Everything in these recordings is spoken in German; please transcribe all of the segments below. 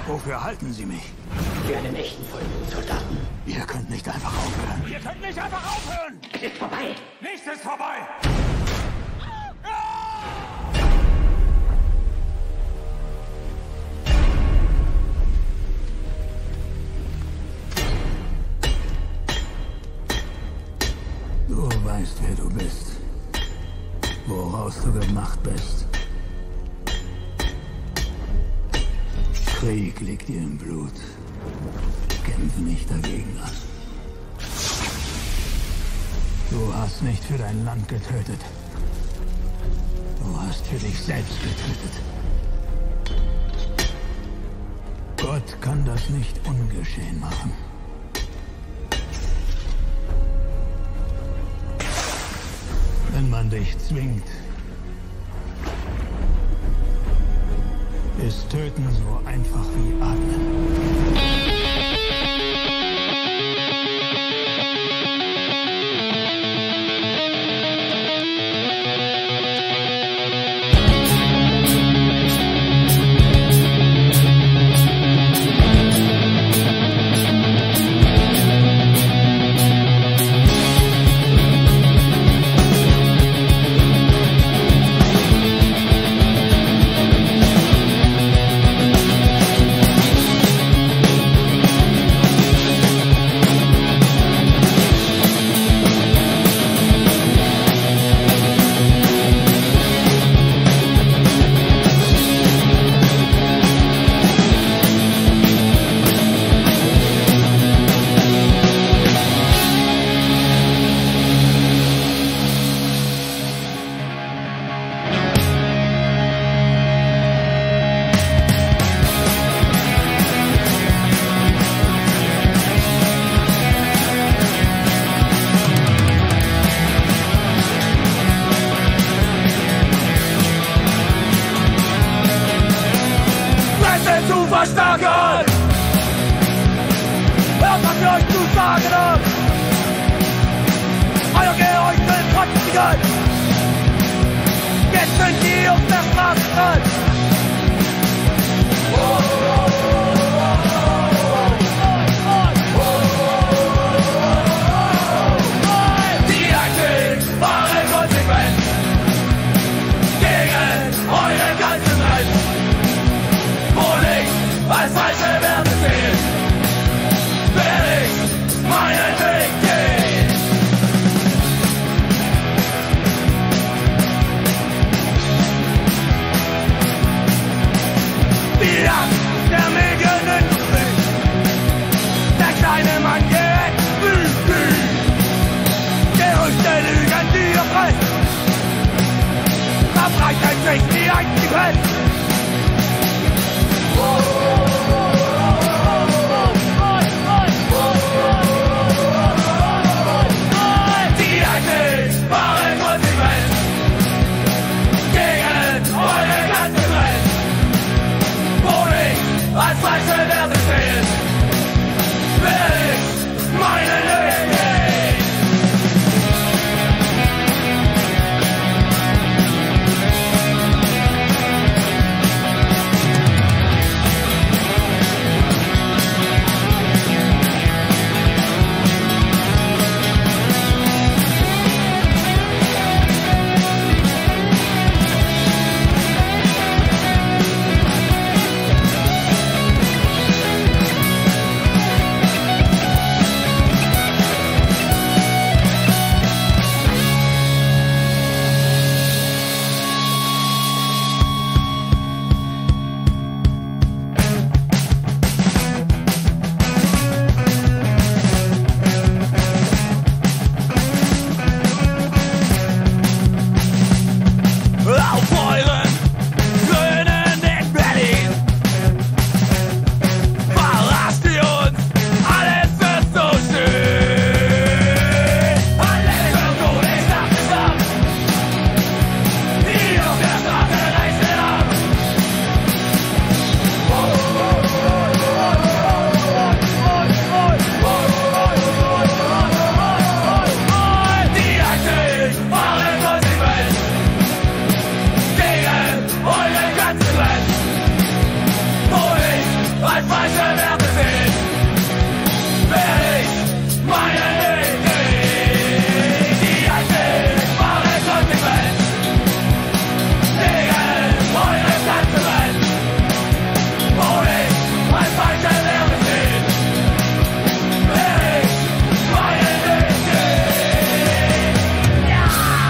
Wofür halten Sie mich? Für einen echten Vollblutsoldaten. Ihr könnt nicht einfach aufhören. Ihr könnt nicht einfach aufhören! Es ist vorbei! Nichts ist vorbei! Du weißt, wer du bist. Woraus du gemacht bist. Krieg liegt dir im Blut. Kämpfe nicht dagegen an. Du hast nicht für dein Land getötet. Du hast für dich selbst getötet. Gott kann das nicht ungeschehen machen. Wenn man dich zwingt, ist Töten so einfach wie Atmen. Zu verstärken! Hört, was wir euch zu sagen haben! Euer geheuchelt Trotzigen! Jetzt sind die auf der Straße! Die einzig wahre Konsequenz gegen euren ganzen Recht! Als Falsche werden sehen, werde ich meinen Weg gehen. Die Jagd der Medienindustrie, der kleine Mann geht wütend. Gerüchte lügen, die ihr frisst, verbreitet sich die Einzigkeit. Als Falsche werden sehen, werde ich meinen Weg gehen. als falsche Werte sehen, werde ich meinen Weg gehen. Die einzig wahre Konsequenz gegen eure ganze Welt, wo ich als falsche Werte sehen, werde ich meinen Weg gehen. Ja!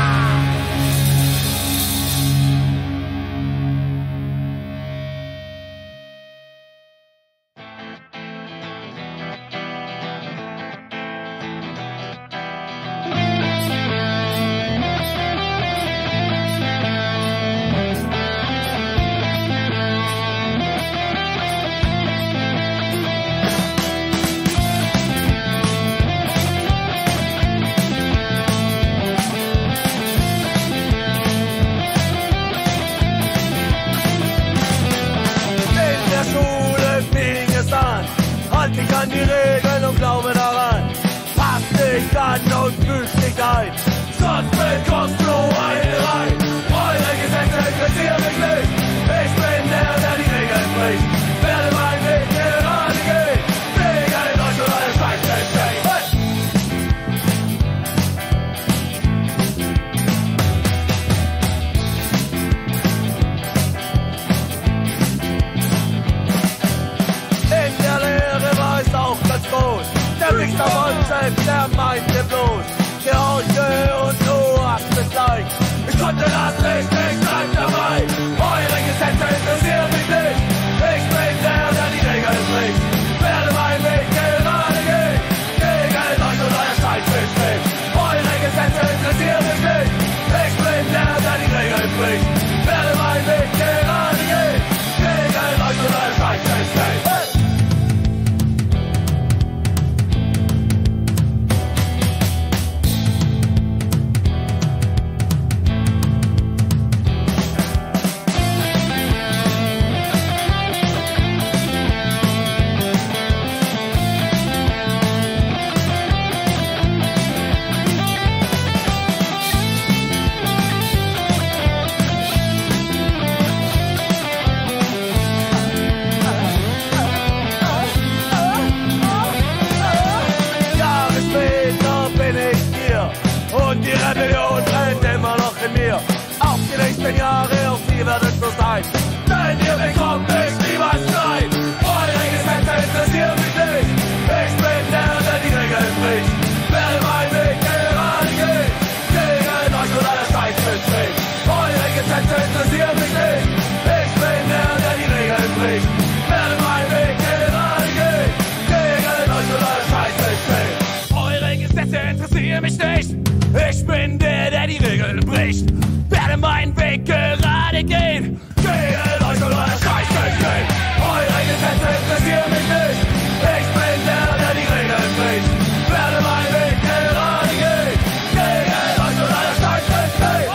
Halt dich an die Regeln und glaube daran. Pass dich an und misch dich ein. Sonst bekommst du eine rein. Eure Gesetze interessieren mich nicht. Ich bin der die Regeln bricht. Werde meinen Weg gerade gehen. Gegen euch und alle Scheiße. Der Richter von selbst, der meinte bloß, der Orche und du hast es leicht. Ich konnte das nicht bleib dabei. Eure Gesetze interessieren mich nicht. Ich bin der die Regeln bricht. Werde meinen Weg gerade gehen. Gegen euch und euer Scheißsystem. Eure Gesetze interessieren mich nicht. Ich bin der die Regeln bricht. Werde meinen Weg gerade gehen. Gegen euch und euer Scheißsystem. Und die Rebellion brennt immer noch in mir. Auch die nächsten Jahre, auch sie werden so sein. Denn ihr bekommt nicht niemals Streit. Eure Gesetze interessieren mich nicht. Ich bin der die Regeln bricht. Werde meinen Weg gerade gehen. Gegen euch und alle Scheißsystem. Eure Gesetze interessieren mich nicht. Ich bin der die Regeln bricht. Werde meinen Weg gerade gehen. Gegen euch und alle Scheißsystem. Eure Gesetze interessieren mich nicht. Ich bin der die Regeln bricht. Werde meinen Weg gerade gehen. Gegen euch und euer Scheißsystem. Eure Gesetze interessieren mich nicht. Ich bin der die Regeln bricht. Werde meinen Weg gerade gehen. Gegen euch und euer Scheißsystem.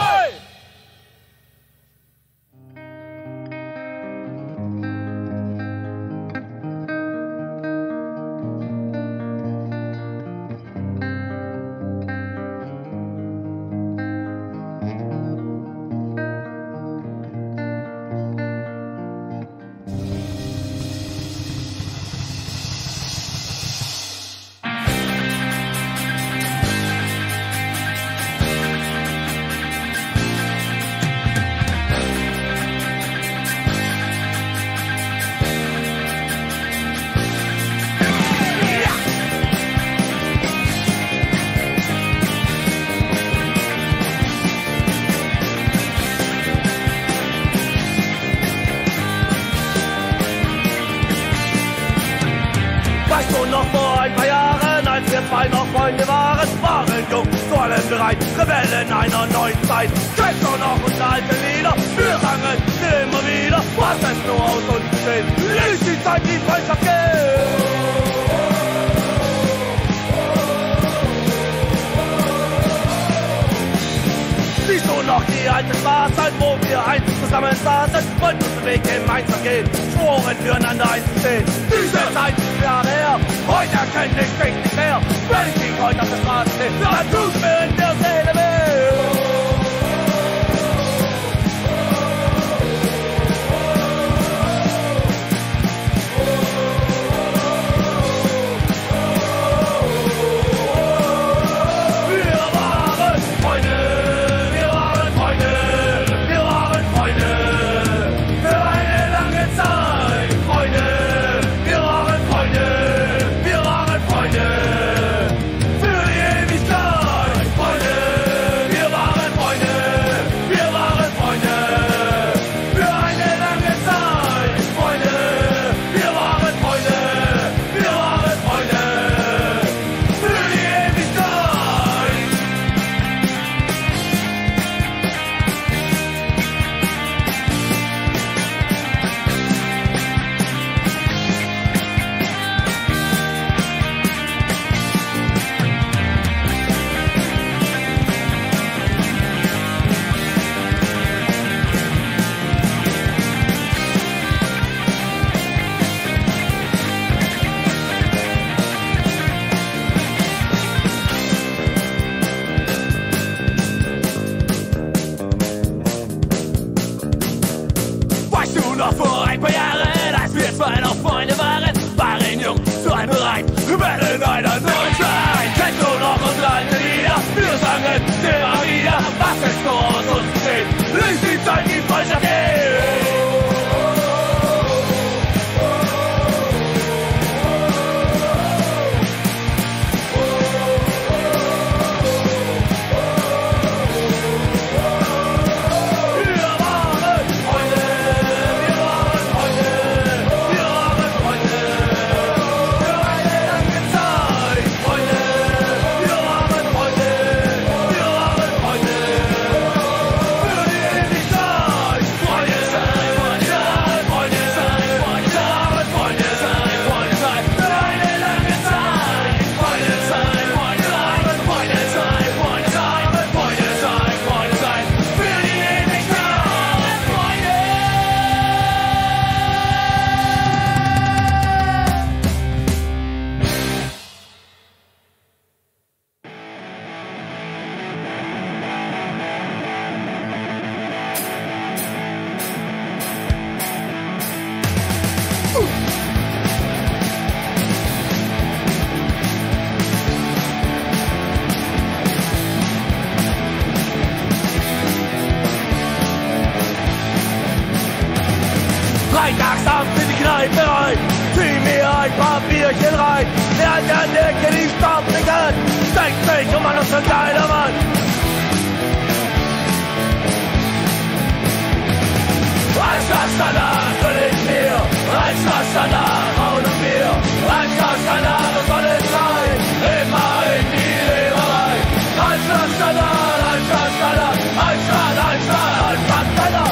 Weißt du noch vor ein paar Jahren, als wir zwei noch Freunde waren jung, zu allem bereit, Rebellen einer neuen Zeit. Kennst du noch unsere alten Lieder? Wir sangen sie immer wieder, was es nur aus uns besteht. Nicht die Zeit, die Freundschaft geht. Siehst du noch die alten Straßen, wo wir einst zusammen saßen und unseren Weg gemeinsam gehen, schworen füreinander einzustehen. Diese Zeit ist Jahre her, heute erkenne ich mich nicht mehr. Wenn ich dich heute auf der Straße sehe, dann tut mir in der Seele weh. durch den Rhein. Der alte an der Ecke, die Staublichen. Denkt sich, oh Mann, das ist ein geiler Mann. Ein Glas danach will ich mir, ein Glas danach Braun und Bier, ein Glas danach, das soll es sein, immer in die Leberei. Ein Glas danach, ein Glas danach, ein Glas danach.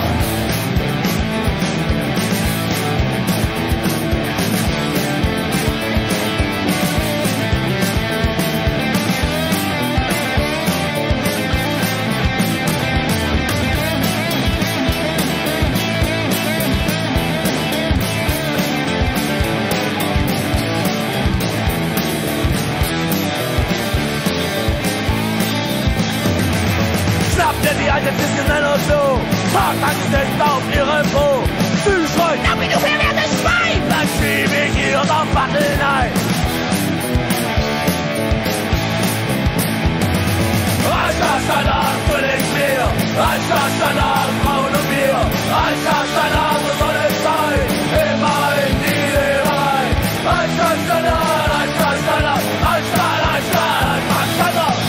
Die alte Fiskenmänner so, fragt Angst auf ihre Po. Du schreit, ja wie du verwehrtes Schwein, dann schieb ich ihr auf Wackeln ein. Ein Glas danach will ich mir, ein Glas danach Braun und Bier, ein Glas danach, so soll es sein, immer in die Leberei. Ein Glas danach, ein Glas danach, ein Glas danach.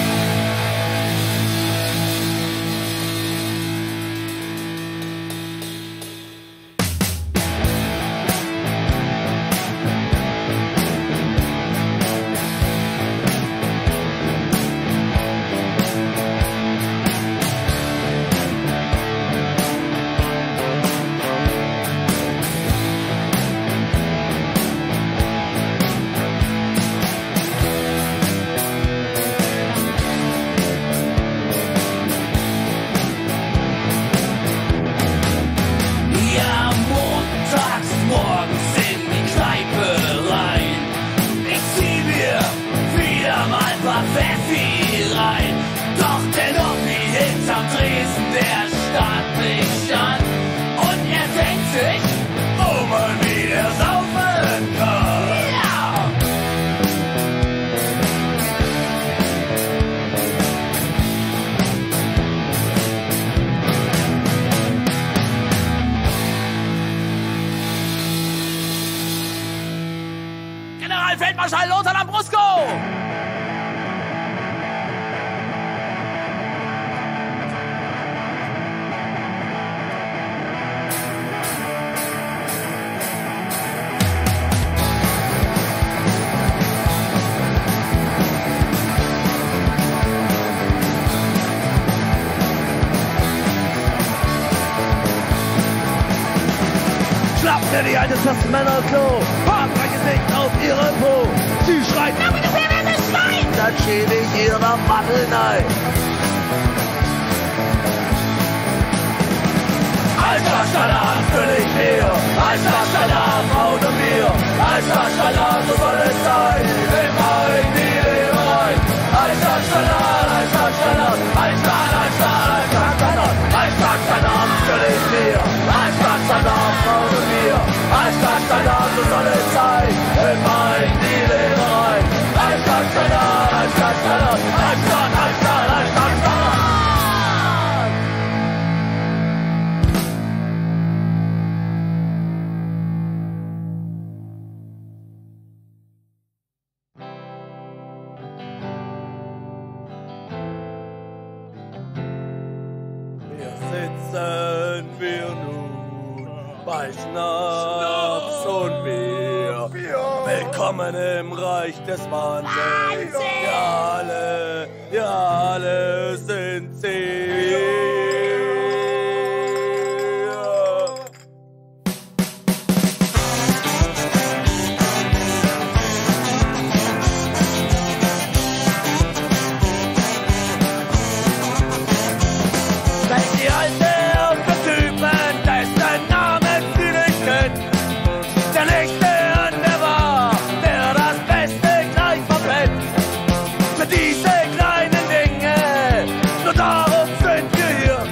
Feldmarschall Lothar Lambrusco! Schnappt ihr die alte Männerklo, packt mein Gesicht auf ihre Po. Sie schreit, na wie du verwehrtes Schwein, dann schieb ich ihr auf Wackeln ein. Ein Glas danach will ich mir, ein Glas danach Braun und Bier, ein Glas danach, so soll es sein, immer in die Leberei. Ein Glas danach, ein Glas danach, ein Glas danach, ein Glas danach will ich mir, ein Glas danach Braun und Bier, ein Glas danach, so soll es sein, immer in die Leberei. Ein Glas danach, ein Glas danach, ein Glas danach. Sitzen wir nun bei Schnaps und Bier. Willkommen im Reich des Wahnsinns. Ja, alle sind sie. Die alte und der Typen, dessen Namen sie nicht kennt. Der nächste an der Bar, der das Beste gleich verpennt. Für diese kleinen Dinge, nur darum sind wir hier.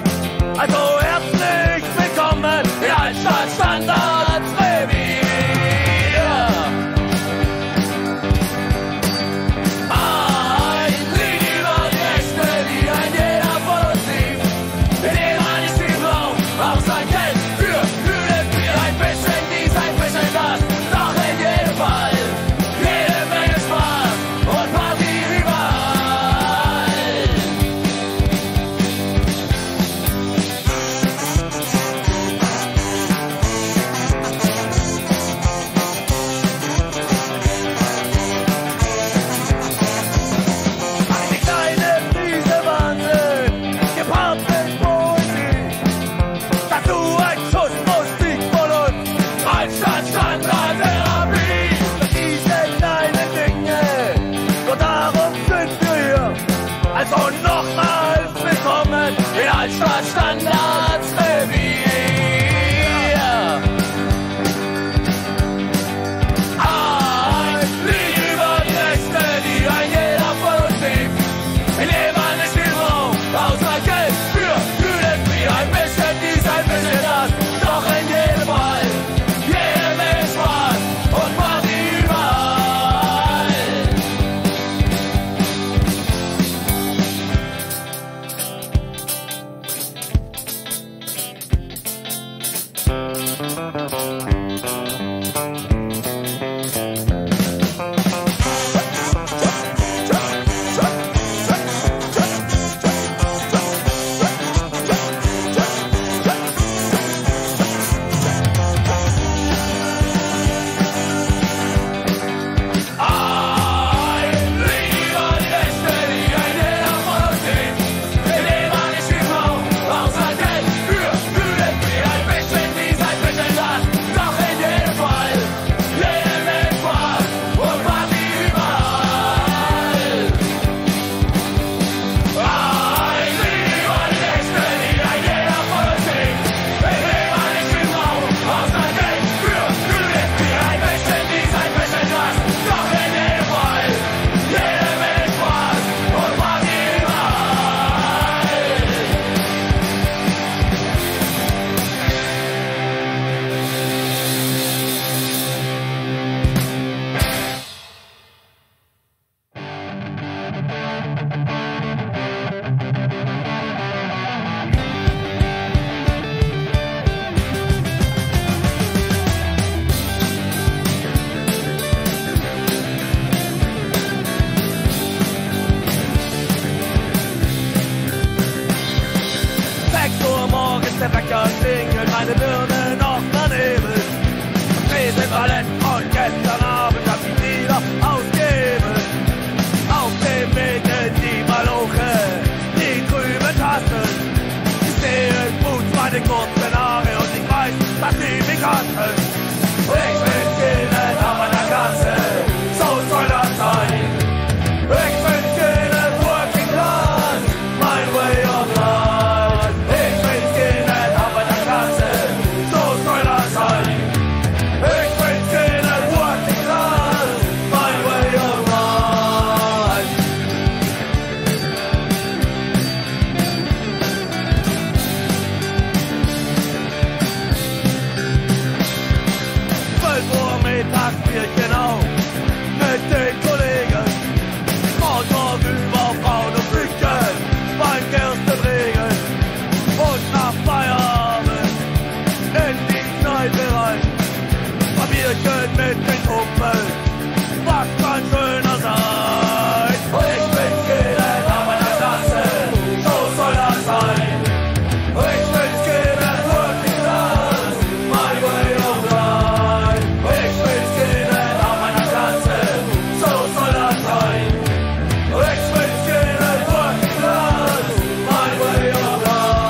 Bierchen auf mit den Kollegen. Smalltalk über Frauen und Küchen beim Gerstenregen. Und nach Feierabend in die Kneipe rein. Ein Bierchen mit den Kumpels, was kann schöner sein? Ich bin Skinhead an meiner Klasse, so soll das sein. Ich bin Skinhead, working class, my way of life. Ich bin Skinhead an meiner Klasse, so soll das sein. Ich bin Skinhead, working class, my way of life.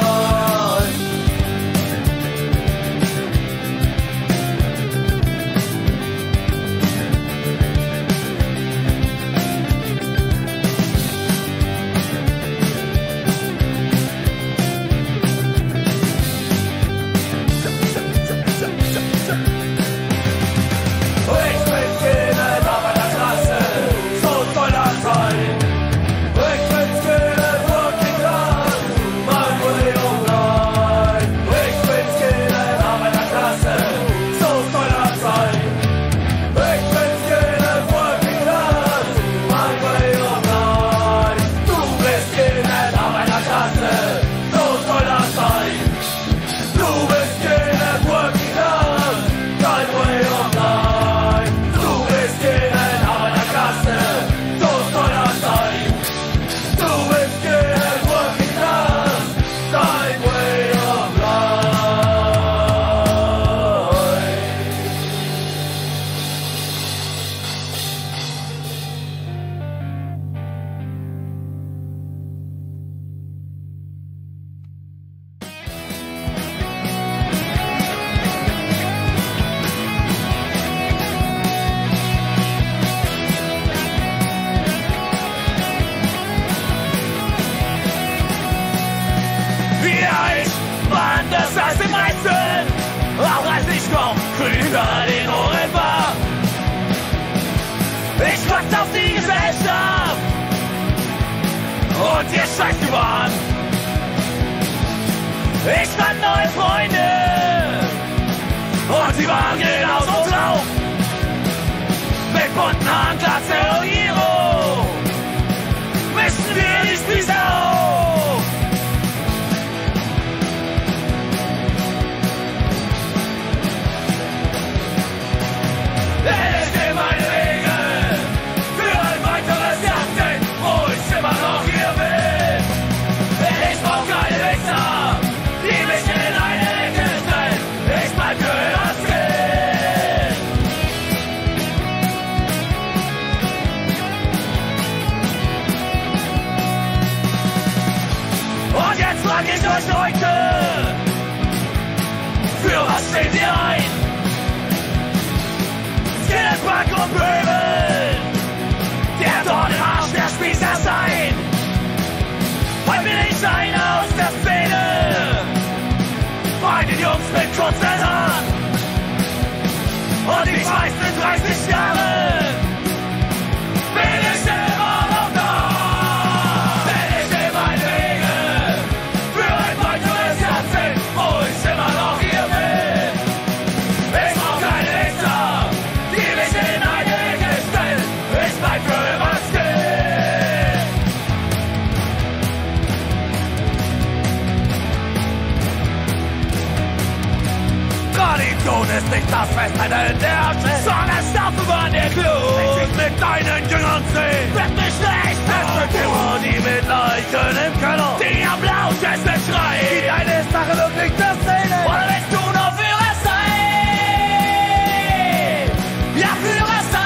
Ich bin Skinhead an meiner Klasse, so soll das sein. Ich bin Skinhead, working class, my way of life. Ich bin Skinhead an meiner Klasse, so soll das sein. Ich bin Skinhead, working class, my way of life. Du bist Skinhead an meiner Klasse, so soll das sein. Du bist Skinhead, working class, dein way of life. Du bist Skinhead an meiner Klasse, so soll das sein. Du bist Skinhead, working class, dein way of life. Ja, ich war anders als die meisten, auch als ich noch grün über den Ohren war. Ich warte auf die Gesellschaft und ihr steigt über an. Ich fand neue Freunde und sie waren genauso drauf. Mit bunten Haaren, Glatze und Hero mischen wir die Spieße auf. Es sind meine Regeln für ein weiteres Jahrzehnt, wo ich immer noch hier bin. Ich brauch keine Wichser, die mich in eine Ecke stellen. Ich bleib für das Kind. Und jetzt frag ich euch Leute, für was steht ihr ein? Skinhead, Punk und Pöbel, der Dorn im Arsch, der Spießer sein. Heute bin ich einer aus der Szene, bei den Jungs mit kurzen Haaren. Und ich weiß, in 30 Jahren bin ich immer noch da. Denn ich nehme meine Regeln für ein weiteres Jahrzehnt, wo ich immer noch hier bin. Ich brauch keine Wichser, die mich in eine Ecke stellen. Ich bleib für immer still. Tradition ist nicht das Festhalten der Asche, sondern Stapelbahn der Klo. Wenn ich mit deinen Jüngern seh, wird mir schlecht. Es wird immer die mit Leichen im Keller, die am lautesten schreien. Die eine Sache wirklich das Szene. Oder willst du noch Führer sein? Ja, Führer sein!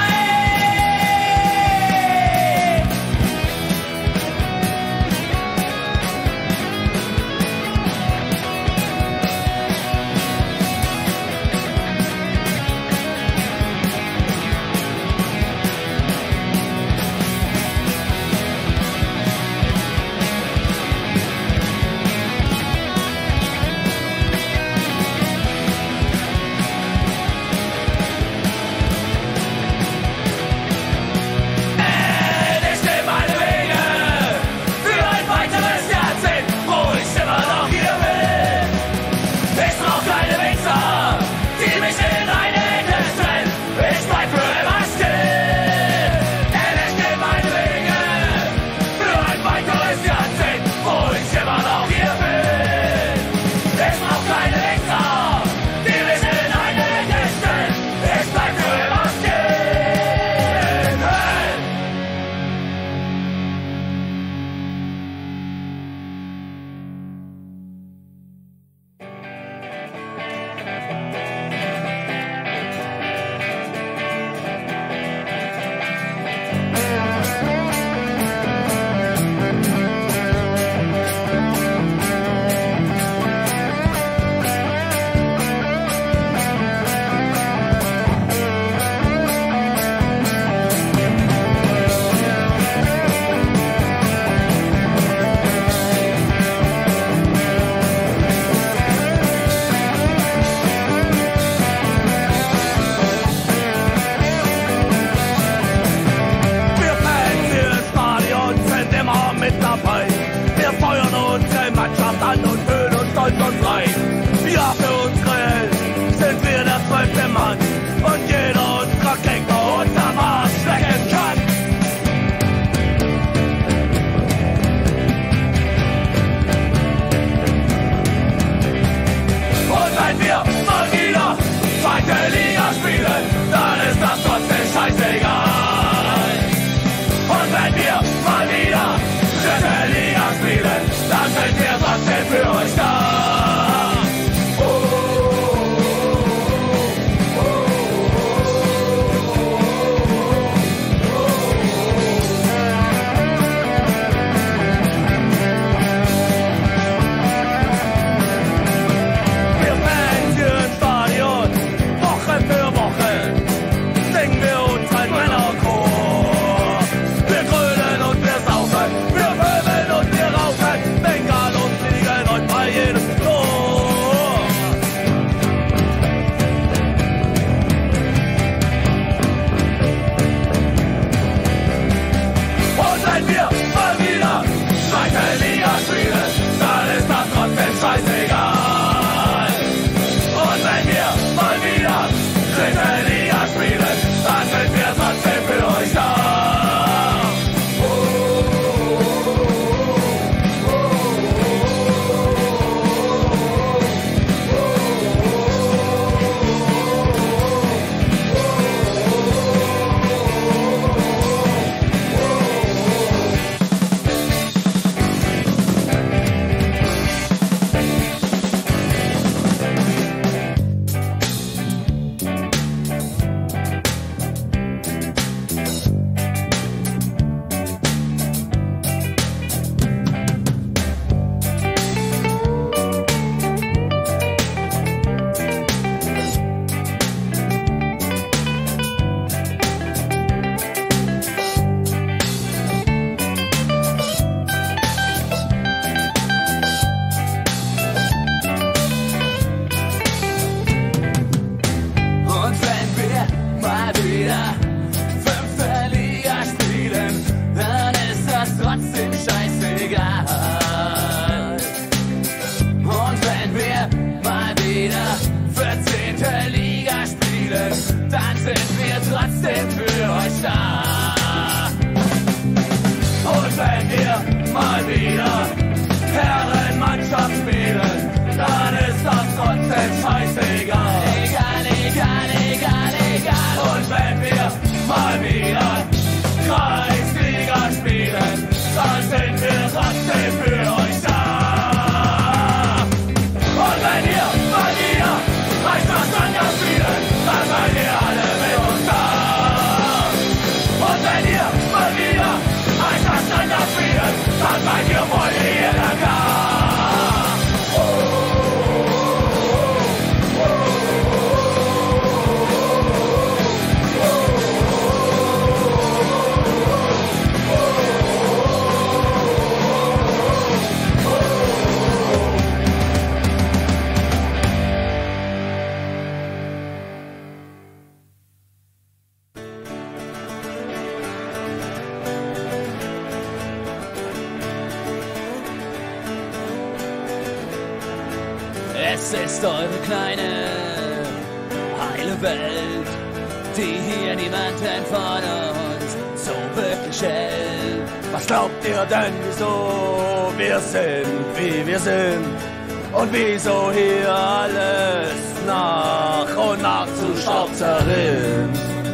Das ist eure kleine, heile Welt, die hier niemanden von uns so wirklich hält. Was glaubt ihr denn, wieso wir sind, wie wir sind? Und wieso hier alles nach und nach zu Staub zerrinnt?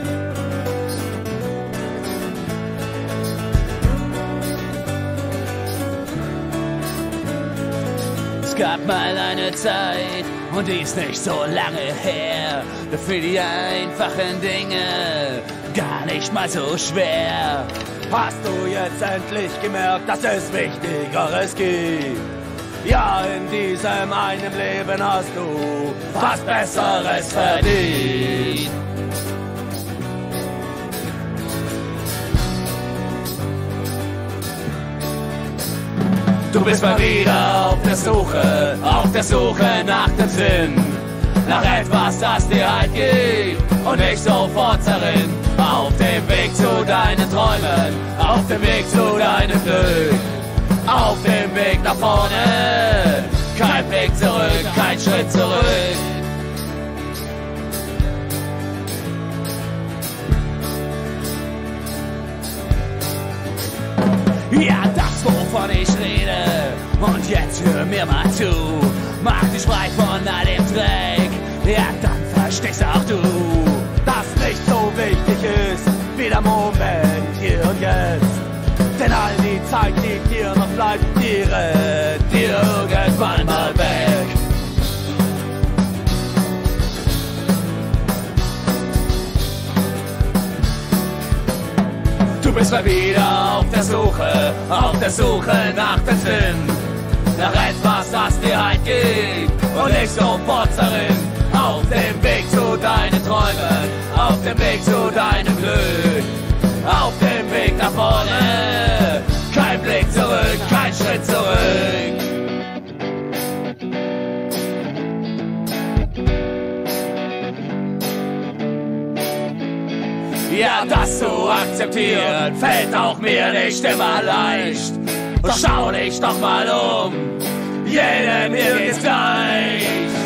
Es gab mal eine Zeit, und die ist nicht so lange her, da für die einfachen Dinge gar nicht mal so schwer. Hast du jetzt endlich gemerkt, dass es Wichtigeres gibt? Ja, in diesem einen Leben hast du was Besseres verdient. Du bist mal wieder auf der Suche nach dem Sinn, nach etwas, das dir halt gibt und dich sofort zerrinnt. Auf dem Weg zu deinen Träumen, auf dem Weg zu deinem Glück, auf dem Weg nach vorne, kein Blick zurück, kein Schritt zurück. Ja, das, wovon ich rede, und jetzt hör mir mal zu. Mach dich frei von all dem Dreck, ja, dann verstehst auch du, dass nicht so wichtig ist wie der Moment hier und jetzt. Denn all die Zeit, die dir noch bleibt, die rennt dir irgendwann mal weg. Du bist mal wieder auf der Suche nach dem Sinn, nach etwas, das dir halt gibt und nicht sofort zerrinnt. Auf dem Weg zu deinen Träumen, auf dem Weg zu deinem Glück, auf dem Weg nach vorne, kein Blick zurück, kein Schritt zurück. Ja, das zu akzeptieren fällt auch mir nicht immer leicht. Und schau dich doch mal um, jedem hier geht's gleich.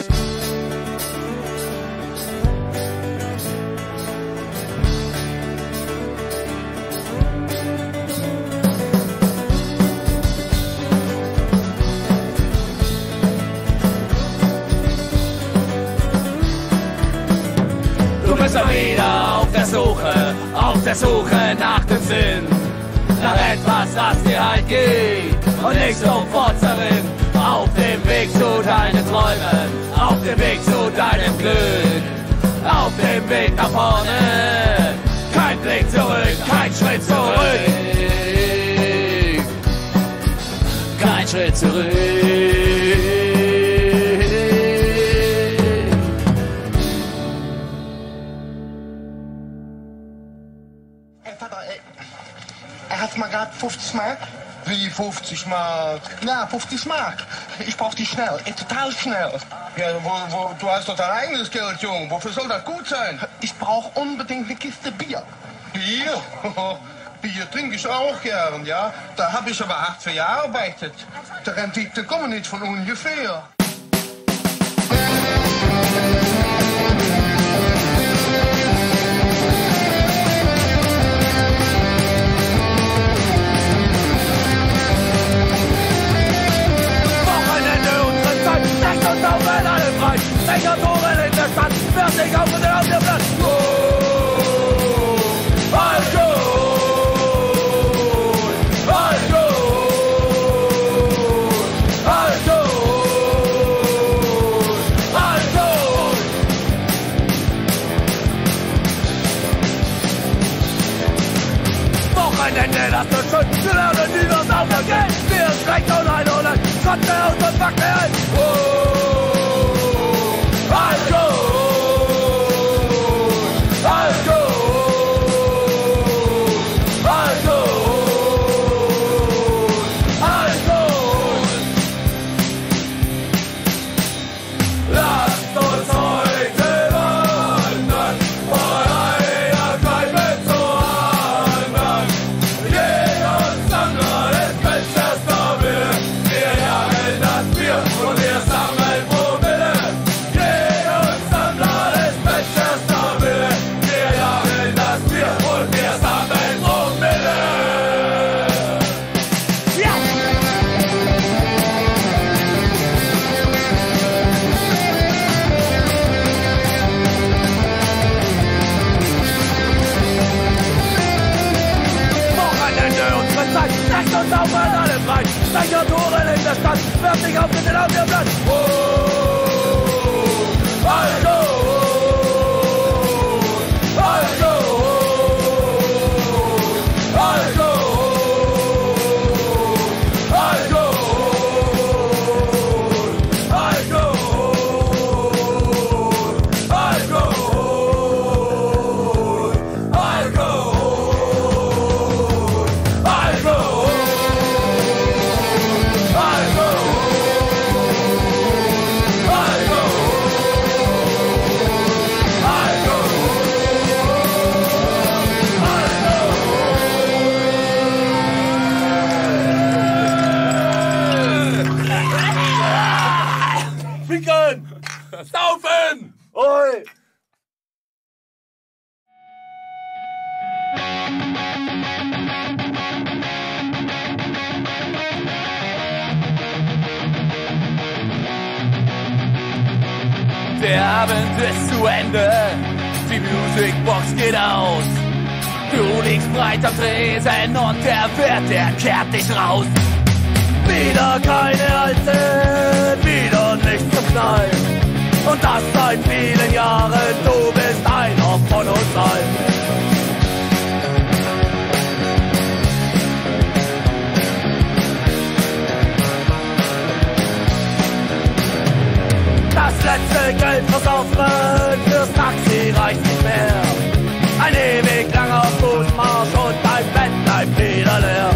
Du bist mal wieder auf der Suche nach dem Sinn, nach etwas, das dir halt gibt und nicht sofort zerrinnt. Auf dem Weg zu deinen Träumen, auf dem Weg zu deinem Glück, auf dem Weg nach vorne, kein Blick zurück, kein Schritt zurück, kein Schritt zurück. Hast du mal gerade 50 Mark? Wie 50 Mark? Ja, 50 Mark. Ich brauch die schnell, total schnell. Ja, du hast doch dein eigenes Geld, Junge. Wofür soll das gut sein? Ich brauch unbedingt eine Kiste Bier. Bier? Bier trinke ich auch gern, ja. Da habe ich aber 8 Jahre gearbeitet. Die Rendite kommen nicht von ungefähr. Tore in der Stadt, wer sich auf und auf der Platz. Wochenende, das wird schön, wir lernen, wie wir's aufgeht. Wir schrecken und ein und ein, Kotze und Backen ein. Und wir sammeln Der Abend ist zu Ende, die Musicbox geht aus. Du liegst breit am Tresen und der Wirt, der kehrt dich raus. Wieder keine Alten, wieder nichts zum Knallen. Und das seit vielen Jahren, du bist einer von uns allen. Das letzte Geld versoffen, fürs Taxi reicht nicht mehr. Ein ewig langer Fußmarsch und dein Bett bleibt wieder leer.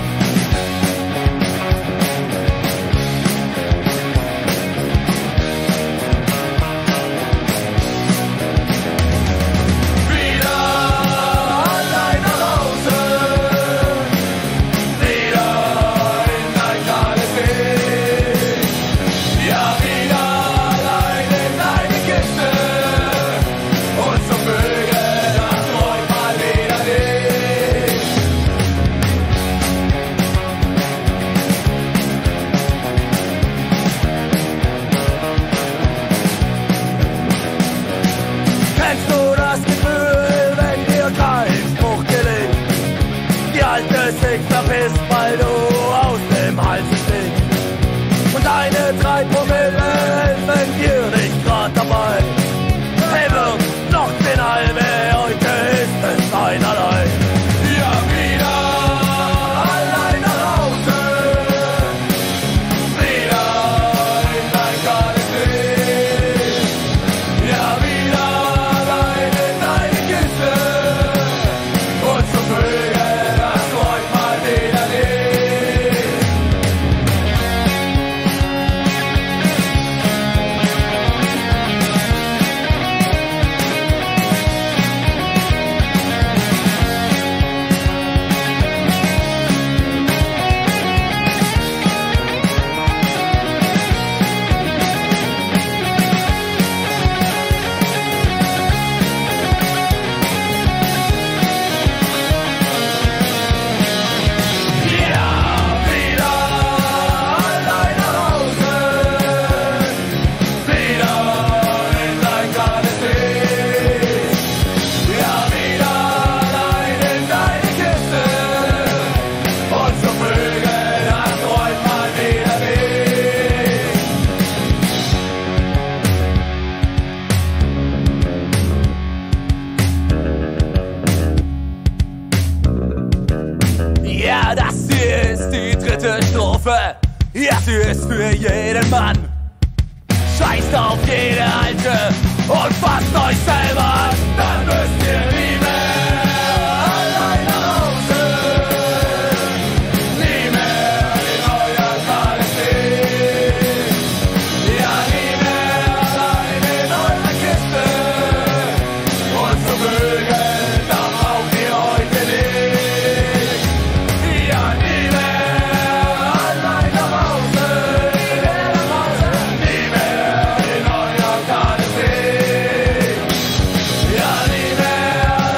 Verpisst, weil du aus dem Hals stinkst. Und deine 3 Promille helfen dir nicht grad dabei. Hey, wird noch 10 halbe, heute ist es einerlei. Ja, wieder allein nach Hause, wieder in dein kahles Licht. Ja, wieder allein in deine Kiste und zum Vögel. Ja, das hier ist die 3. Strophe. Ja, sie ist für jeden Mann. Scheißt auf jede Alte und fasst euch selber an. Dann müsst ihr nie mehr allein nach Hause. Nie mehr in euer kahles Licht. Ja, nie mehr allein in eurer Kiste. Und zu Vögeln, da braucht ihr heute nicht. Ja, nie mehr allein nach Hause. Nie mehr in euer kahles Licht. Ja, nie mehr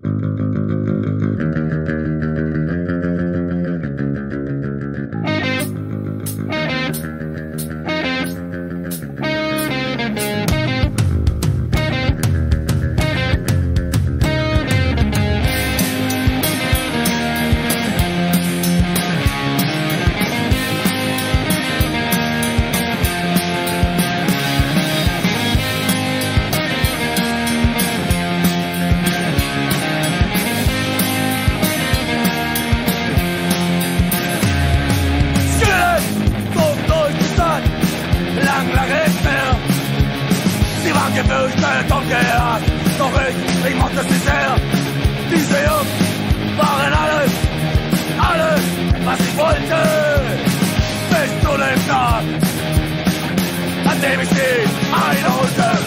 Gefürchtet und geehrt, doch ich mochte sie sehr. Diese Jungs waren alles, was ich wollte. Bis zu dem Tag, an dem ich sie einholte.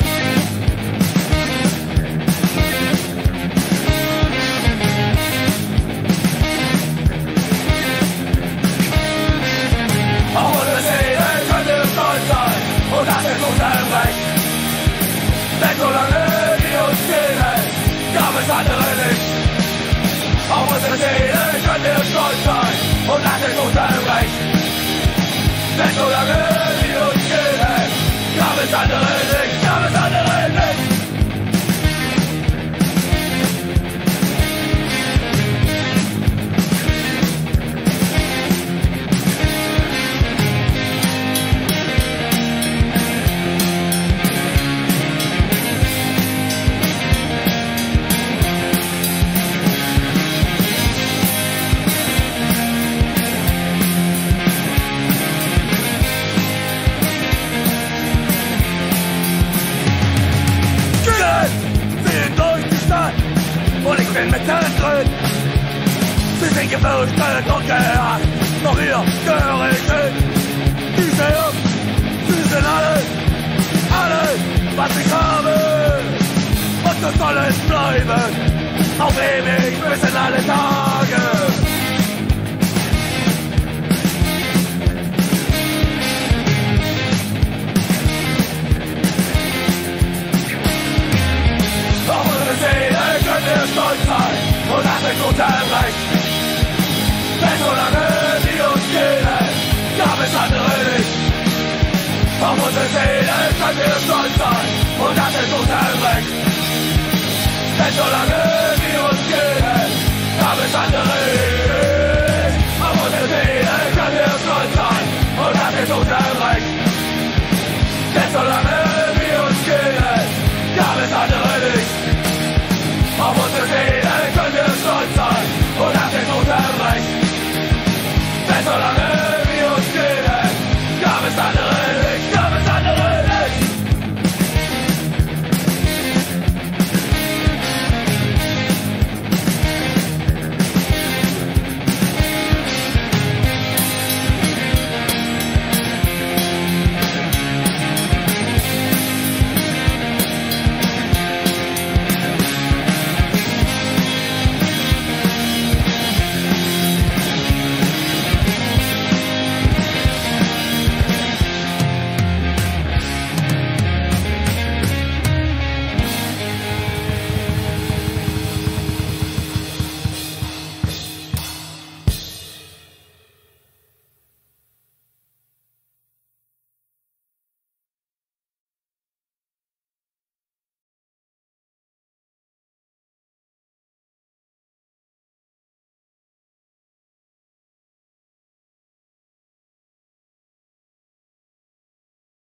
Auf unsere Seele könnt ihr stolz sein, und das ist unser Recht. Denn solange wir uns kennen, gab es andere nicht. Auf unsere Seele können wir stolz sein, und das ist unser Recht. Denn solange wir uns kennen, gab es andere nicht, gab es andere nicht. Und ich bin mittendrin. Sie sind gefürchtet und gehasst, doch hier gehöre ich hin. Diese Jungs, sie sind alles, was ich habe. Und so soll es bleiben, auf ewig bis in alle Tage. Stolz sein, und das ist unser Recht. Denn solange wir uns kennen, gab es andere nicht. Auf unsere Seele können wir stolz sein, und das ist unser Recht. Denn solange wir uns kennen, gab es andere nicht.